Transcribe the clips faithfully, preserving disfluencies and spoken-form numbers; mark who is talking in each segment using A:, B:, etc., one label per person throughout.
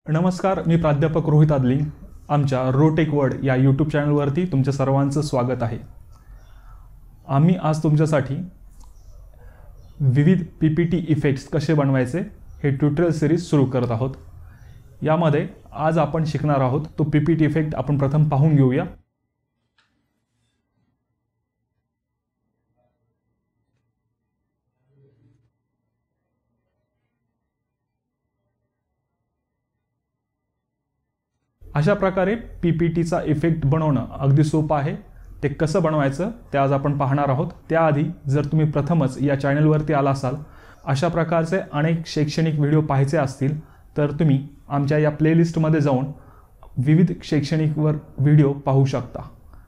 A: नमस्कार, मी प्राध्यापक रोहित आदलिंग. आमच्या रोटेक वर्ड या यूट्यूब चॅनलवरती तुमच्या सर्वांचं स्वागत आहे. आम्ही आज तुमच्यासाठी विविध पी पी टी इफेक्ट्स कसे बनवायचे हे ट्युटोरियल सिरीज सुरू करत आहोत. यामध्ये आज आपण शिकणार आहोत तो पी पी टी इफेक्ट आपण प्रथम पाहून घेऊया. अशा प्रकारे पी पी टीचा इफेक्ट बनवणं अगदी सोपं आहे. ते कसं बनवायचं ते आज आपण पाहणार आहोत. त्याआधी जर तुम्ही प्रथमच या चॅनलवरती आला असाल, अशा प्रकारचे अनेक शैक्षणिक व्हिडिओ पाहायचे असतील तर तुम्ही आमच्या या प्लेलिस्टमध्ये जाऊन विविध शैक्षणिकवर व्हिडिओ पाहू शकता.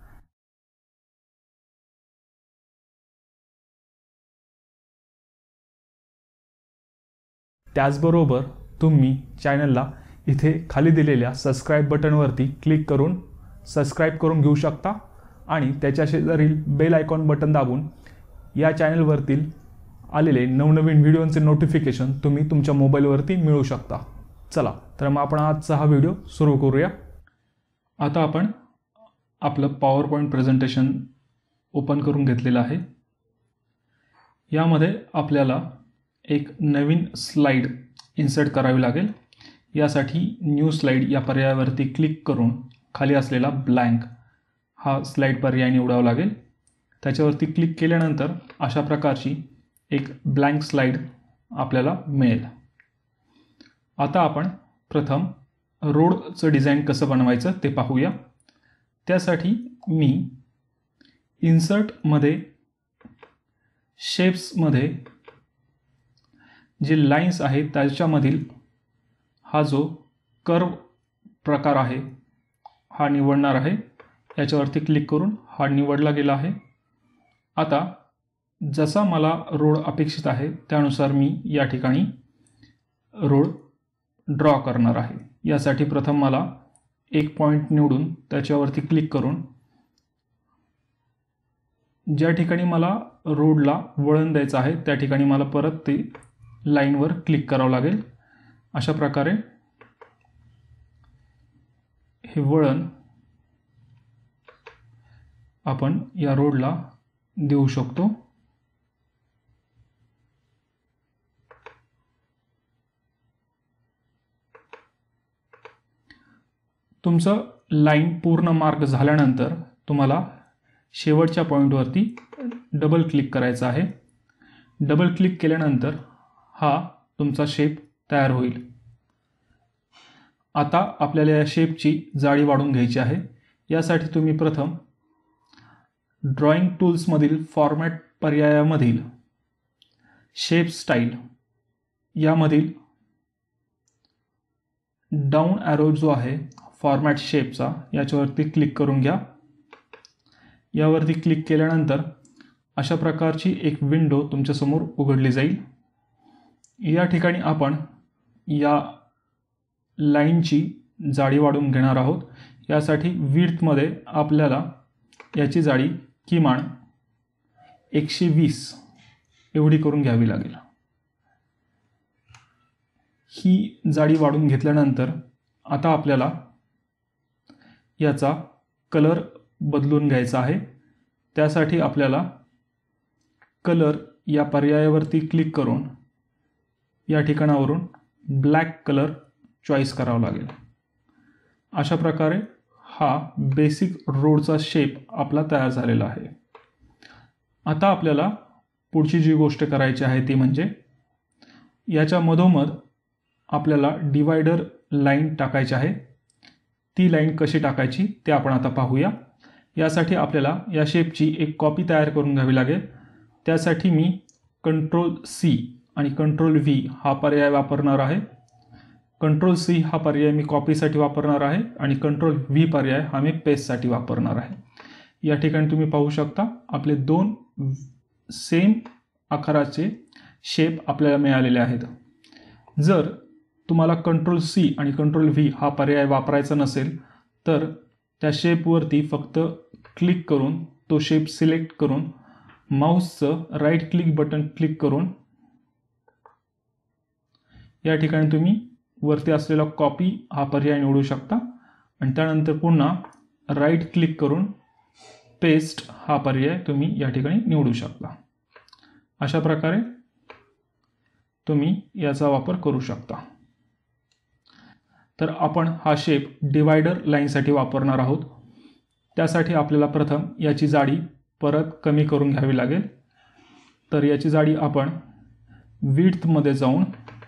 A: त्याचबरोबर तुम्ही चॅनलला इथे खाली दिलेल्या सबस्क्राइब बटनवरती क्लिक करून सबस्क्राइब करून घेऊ शकता आणि त्याच्या शेजारील बेल आयकॉन बटन दाबून या चॅनलवरतील आलेले नवनवीन व्हिडिओंचे नोटिफिकेशन तुम्ही तुमच्या मोबाईलवरती मिळवू शकता. चला तर मग आपण आजचा हा व्हिडिओ सुरू करूया. आता आपण आपलं पॉवर पॉईंट प्रेझेंटेशन ओपन करून घेतलेलं आहे. यामध्ये आपल्याला एक नवीन स्लाइड इन्सर्ट करावी लागेल. यासाठी न्यू स्लाइड या पर्यायावरती क्लिक करून खाली असलेला ब्लँक हा स्लाइड पर्याय निवडावा लागेल. त्याच्यावरती क्लिक केल्यानंतर अशा प्रकारची एक ब्लँक स्लाइड आपल्याला मिळेल. आता आपण प्रथम रोडचं डिझाईन कसं बनवायचं ते पाहूया. त्यासाठी मी इन्सर्टमध्ये शेप्समध्ये जे लाईन्स आहेत त्याच्यामधील हा जो कर्व प्रकार आहे हा निवडणार आहे. याच्यावरती क्लिक करून हा निवडला गेला आहे. आता जसा मला रोड अपेक्षित आहे त्यानुसार मी या ठिकाणी रोड ड्रॉ करणार आहे. यासाठी प्रथम मला एक पॉईंट निवडून त्याच्यावरती क्लिक करून ज्या ठिकाणी मला रोडला वळण द्यायचं आहे त्या ठिकाणी मला परत ते लाईनवर क्लिक करावं लागेल. अशा प्रकारे हे वळण आपण या रोडला देऊ शकतो. तुमचं लाईन पूर्ण मार्क झाल्यानंतर तुम्हाला शेवटच्या पॉईंटवरती डबल क्लिक करायचं आहे. डबल क्लिक केल्यानंतर हा तुमचा शेप तयार होईल. आता आपल्याला या शेपची जाडी वाढवून घ्यायची आहे. यासाठी तुम्ही प्रथम ड्रॉइंग टूल्समधील फॉर्मॅट पर्यायामधील शेप स्टाईल यामधील डाऊन ॲरो जो आहे फॉर्मॅट शेपचा याच्यावरती क्लिक करून घ्या. यावरती क्लिक केल्यानंतर अशा प्रकारची एक विंडो तुमच्यासमोर उघडली जाईल. या ठिकाणी आपण या लाईनची जाडी वाढवून घेणार आहोत. यासाठी विड्थमध्ये आपल्याला याची जाडी किमान एकशे वीस एवढी करून घ्यावी लागेल. ही जाडी वाढवून घेतल्यानंतर आता आपल्याला याचा कलर बदलून घ्यायचा आहे. त्यासाठी आपल्याला कलर या पर्यायावरती क्लिक करून या ठिकाणावरून ब्लॅक कलर चॉईस करावा लागेल. अशा प्रकारे हा बेसिक रोडचा शेप आपला तयार झालेला आहे. आता आपल्याला पुढची जी गोष्ट करायची आहे ती म्हणजे याच्या मधोमध आपल्याला डिवायडर लाईन टाकायची आहे. ती लाईन कशी टाकायची ते आपण आता पाहूया. यासाठी आपल्याला या शेपची एक कॉपी तयार करून घ्यावी लागेल. त्यासाठी मी कंट्रोल सी आणि कंट्रोल व्ही हा पर्याय वापरणार आहे. कंट्रोल सी हा पर्याय मी कॉपीसाठी वापरणार आहे आणि कंट्रोल व्ही पर्याय हा मी पेस्टसाठी वापरणार आहे. या ठिकाणी तुम्ही पाहू शकता आपले दोन सेम आकाराचे शेप आपल्याला मिळालेले आहेत. जर तुम्हाला कंट्रोल सी आणि कंट्रोल व्ही हा पर्याय वापरायचा नसेल तर त्या शेपवरती फक्त क्लिक करून तो शेप सिलेक्ट करून माऊसचं राईट क्लिक बटन क्लिक करून या ठिकाणी तुम्ही वरती असलेला कॉपी हा पर्याय निवडू शकता आणि त्यानंतर पुन्हा राईट क्लिक करून पेस्ट हा पर्याय तुम्ही या ठिकाणी निवडू शकता। अशा प्रकारे तुम्ही याचा वापर करू शकता। तर आपण हा शेप डिवायडर लाईनसाठी वापरणार आहोत। त्यासाठी आपल्याला प्रथम याची जाडी परत कमी करून घ्यावी लागेल। तर याची जाडी आपण विड्थमध्ये जाऊन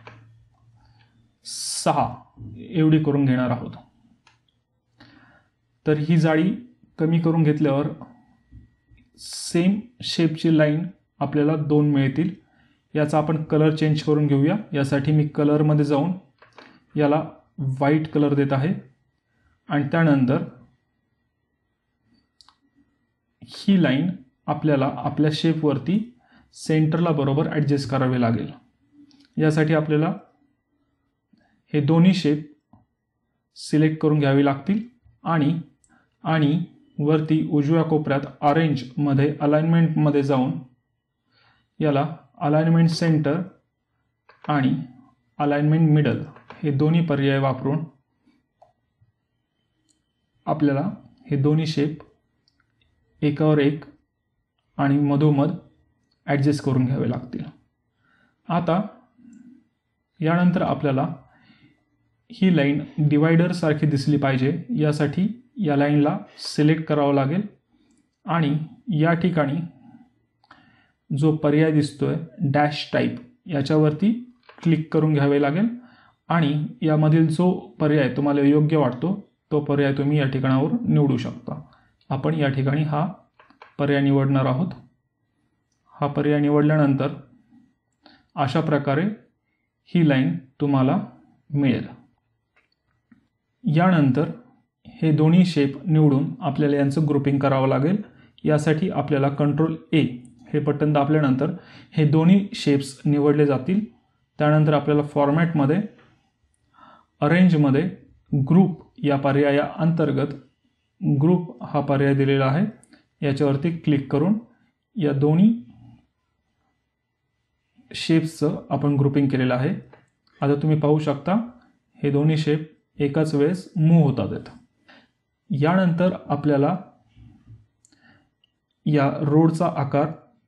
A: सहा एवढी करून घेणार आहोत। तर ही जाडी कमी करून घेतल्यावर सेम शेपची लाईन आपल्याला दोन मिळतील। याचा आपण कलर चेंज करून घेऊया। यासाठी मी कलरमध्ये जाऊन याला व्हाईट कलर देत आहे आणि त्यानंतर ही लाईन आपल्याला आपल्या शेपवरती सेंटरला बरोबर ॲडजस्ट करावे लागेल। यासाठी आपल्याला हे दोन्ही शेप सिलेक्ट करून घ्यावे लागतील आणि आणि वरती उजव्या कोपऱ्यात ऑरेंजमध्ये अलाइनमेंटमध्ये जाऊन याला अलाइनमेंट सेंटर आणि अलाइनमेंट मिडल हे दोन्ही पर्याय वापरून आपल्याला हे दोन्ही शेप एकावर एक आणि मधोमध ॲडजस्ट करून घ्यावे लागतील। आता यानंतर आपल्याला ही लाईन डिवायडर सारखी दिसली पाहिजे। यासाठी या लाईनला सिलेक्ट करावं लागेल आणि या ठिकाणी जो पर्याय दिसतोय डॅश टाईप याच्यावरती क्लिक करून घ्यावे लागेल आणि यामधील जो पर्याय तुम्हाला योग्य वाटतो तो पर्याय तुम्ही या ठिकाणावर निवडू शकता। आपण या ठिकाणी हा पर्याय निवडणार आहोत। हा पर्याय निवडल्यानंतर अशा प्रकारे ही लाईन तुम्हाला मिळेल। यानंतर हे दोन्ही शेप निवडून आपल्याला यांचं ग्रुपिंग करावं लागेल। यासाठी आपल्याला कंट्रोल ए हे बटन दाबल्यानंतर हे दोन्ही शेप्स निवडले जातील। त्यानंतर आपल्याला फॉर्मॅटमध्ये अरेंजमध्ये ग्रुप या पर्याया अंतर्गत ग्रुप हा पर्याय दिलेला आहे। याच्यावरती क्लिक करून या दोन्ही शेप्सचं आपण ग्रुपिंग केलेलं आहे। आता तुम्ही पाहू शकता हे दोन्ही शेप एकाच वेळेस मूव्ह होतात आहेत। यानंतर आपल्याला या रोडचा आकार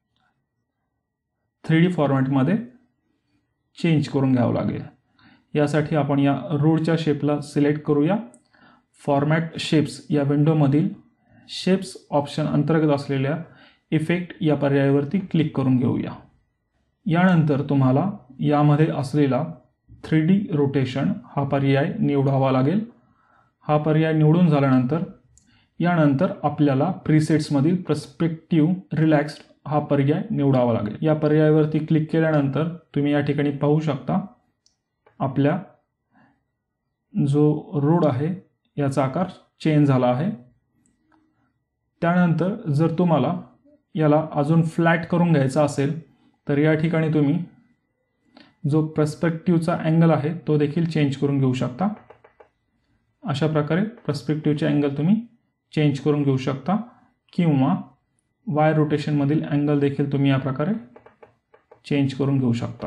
A: थ्री डी फॉर्मॅटमध्ये चेंज करून घ्यावं लागेल। यासाठी आपण या रोडच्या शेपला सिलेक्ट करूया। फॉर्मॅट शेप्स या विंडोमधील शेप्स ऑप्शन अंतर्गत असलेल्या इफेक्ट या पर्यायावरती क्लिक करून घेऊया। यानंतर तुम्हाला यामध्ये असलेला थ्री डी रोटेशन हा पर्याय निवडावा लागेल। हा पर्याय निवडून झाल्यानंतर यानंतर आपल्याला प्रीसेट्समधील पर्स्पेक्टिव्ह रिलॅक्स्ड हा पर्याय निवडावा लागेल। या पर्यायावरती क्लिक केल्यानंतर तुम्ही या ठिकाणी पाहू शकता आपल्या जो रोड आहे याचा आकार चेंज झाला आहे। त्यानंतर जर तुम्हाला याला अजून फ्लॅट करून घ्यायचा असेल तर या ठिकाणी तुम्ही जो पर्स्पेक्टिव्हचा अँगल आहे तो देखील चेंज करून घेऊ शकता। अशा प्रकारे पर्स्पेक्टिव्हचे अँगल तुम्ही चेंज करून घेऊ शकता किंवा वाय रोटेशनमधील अँगल देखील तुम्ही या प्रकारे चेंज करून घेऊ शकता।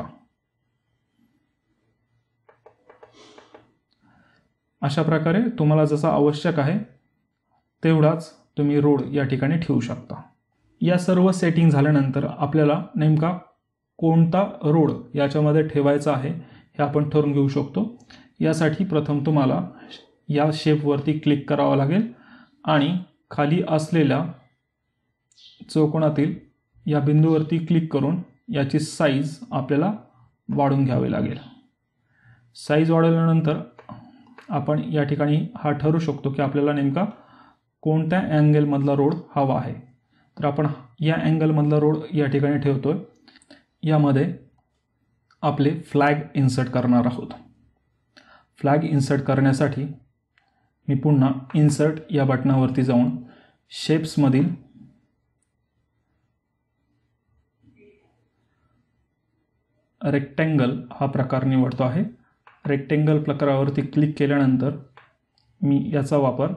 A: अशा प्रकारे तुम्हाला जसा आवश्यक आहे तेवढाच तुम्ही रोड या ठिकाणी ठेवू शकता। या सर्व सेटिंग झाल्यानंतर आपल्याला नेमका कोणता रोड याच्यामध्ये ठेवायचा आहे हे आपण ठरवून घेऊ शकतो। यासाठी प्रथम तुम्हाला या शेपवरती क्लिक करावं लागेल आणि खाली असलेल्या चौकोनातील या बिंदूवरती क्लिक करून याची साईज आपल्याला वाढवून घ्यावी लागेल। साईज वाढवल्यानंतर आपण या ठिकाणी हा ठरवू शकतो की आपल्याला नेमका कोणत्या अँगलमधला रोड हवा आहे। तर आपण या अँगलमधला रोड या ठिकाणी ठेवतोय। यामध्ये आपले फ्लॅग इन्सर्ट करणार आहोत। फ्लॅग इन्सर्ट करण्यासाठी मी पुन्हा इन्सर्ट या बटनावरती जाऊन शेप्समधील रेक्टँगल हा प्रकार निवडतो आहे। रेक्टँगल प्रकारावरती क्लिक केल्यानंतर मी याचा वापर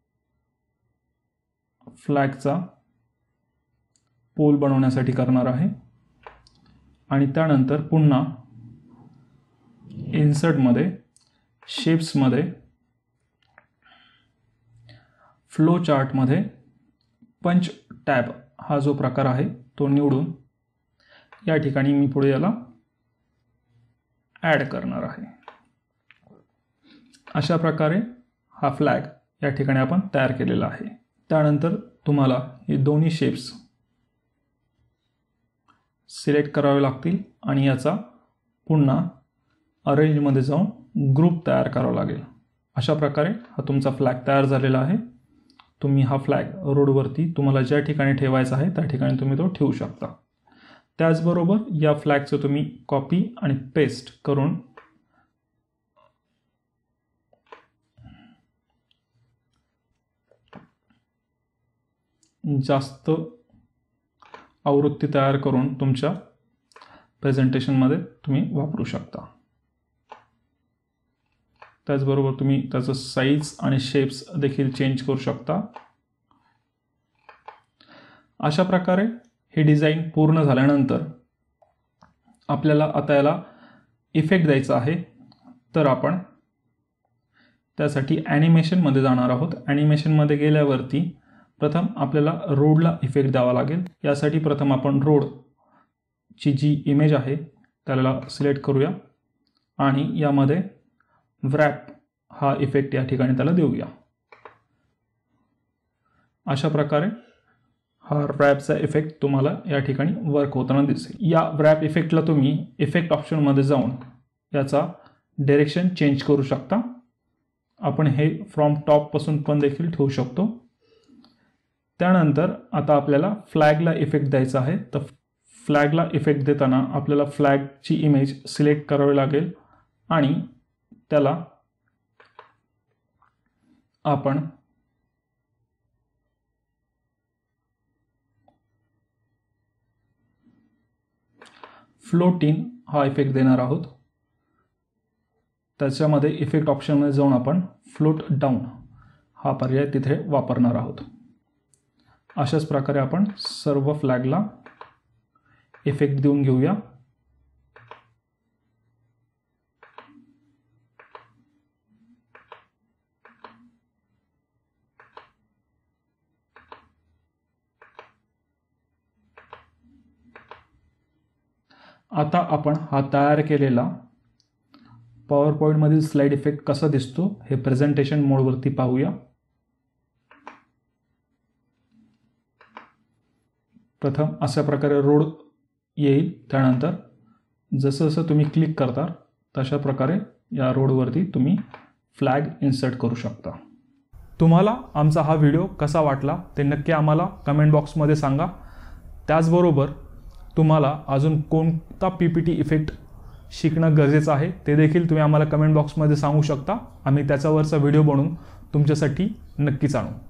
A: फ्लॅगचा पोल बनवण्यासाठी करणार आहे आणि त्यानंतर पुन्हा इन्सर्टमध्ये शेप्समध्ये फ्लो चार्टमध्ये पंच टॅब हा जो प्रकार आहे तो निवडून या ठिकाणी मी पुढे याला ॲड करणार आहे। अशा प्रकारे हा फ्लॅग या ठिकाणी आपण तयार केलेला आहे। त्यानंतर तुम्हाला हे दोन्ही शेप्स सिलेक्ट करावे लागतील आणि याचा पुन्हा अरेंजमध्ये जाऊन ग्रुप तयार करावा लागेल। अशा प्रकारे हा तुमचा फ्लॅग तयार झालेला आहे। तुम्ही हा फ्लॅग रोडवरती तुम्हाला ज्या ठिकाणी ठेवायचा आहे त्या ठिकाणी तुम्ही तो ठेवू शकता। त्याचबरोबर या फ्लॅगचं तुम्ही कॉपी आणि पेस्ट करून जास्त आवृत्ती तयार करून तुमच्या प्रेझेंटेशनमध्ये तुम्ही वापरू शकता। त्याचबरोबर तुम्ही त्याचं साईज आणि शेप्स देखील चेंज करू शकता। अशा प्रकारे ही डिझाईन पूर्ण झाल्यानंतर आपल्याला आता याला इफेक्ट द्यायचा आहे, तर आपण त्यासाठी ॲनिमेशनमध्ये जाणार आहोत। ॲनिमेशनमध्ये गेल्यावरती प्रथम आपल्याला रोडला इफेक्ट द्यावा लागेल। यासाठी प्रथम आपण रोडची जी इमेज आहे त्याला सिलेक्ट करूया आणि यामध्ये व्रॅप हा इफेक्ट या ठिकाणी त्याला देऊया। अशा प्रकारे हा रॅपचा इफेक्ट तुम्हाला या ठिकाणी वर्क होताना दिसेल। या रॅप इफेक्टला तुम्ही इफेक्ट ऑप्शनमध्ये जाऊन याचा डायरेक्शन चेंज करू शकता। आपण हे फ्रॉम टॉपपासून पण देखील ठेवू शकतो। त्यानंतर आता आपल्याला फ्लॅगला इफेक्ट द्यायचा आहे, तर फ्लॅगला इफेक्ट देताना आपल्याला फ्लॅगची इमेज सिलेक्ट करावी लागेल आणि त्याला आपण फ्लोट इन हा इफेक्ट देणार आहोत। त्याच्यामध्ये इफेक्ट ऑप्शनमध्ये जाऊन आपण फ्लोट डाऊन हा पर्याय तिथे वापरणार आहोत। अशाच प्रकारे आपण सर्व फ्लॅगला इफेक्ट देऊन घेऊया। आता आपण हा तयार केलेला पॉवर पॉईंटमधील स्लाइड इफेक्ट कसा दिसतो हे प्रेझेंटेशन मोडवरती पाहूया। प्रथम अशा प्रकारे रोड येईल, त्यानंतर जसं जसं तुम्ही क्लिक करता तशा प्रकारे या रोडवरती तुम्ही फ्लॅग इन्सर्ट करू शकता। तुम्हाला आमचा हा व्हिडिओ कसा वाटला ते नक्की आम्हाला कमेंट बॉक्समध्ये सांगा। त्याचबरोबर तुम्हाला अजून कोणता पी पी टी इफेक्ट शिकणं गरजेचं आहे ते देखील तुम्ही आम्हाला कमेंट बॉक्समध्ये सांगू शकता। आम्ही त्याच्यावरचा व्हिडिओ बनवून तुमच्यासाठी नक्कीच आणू।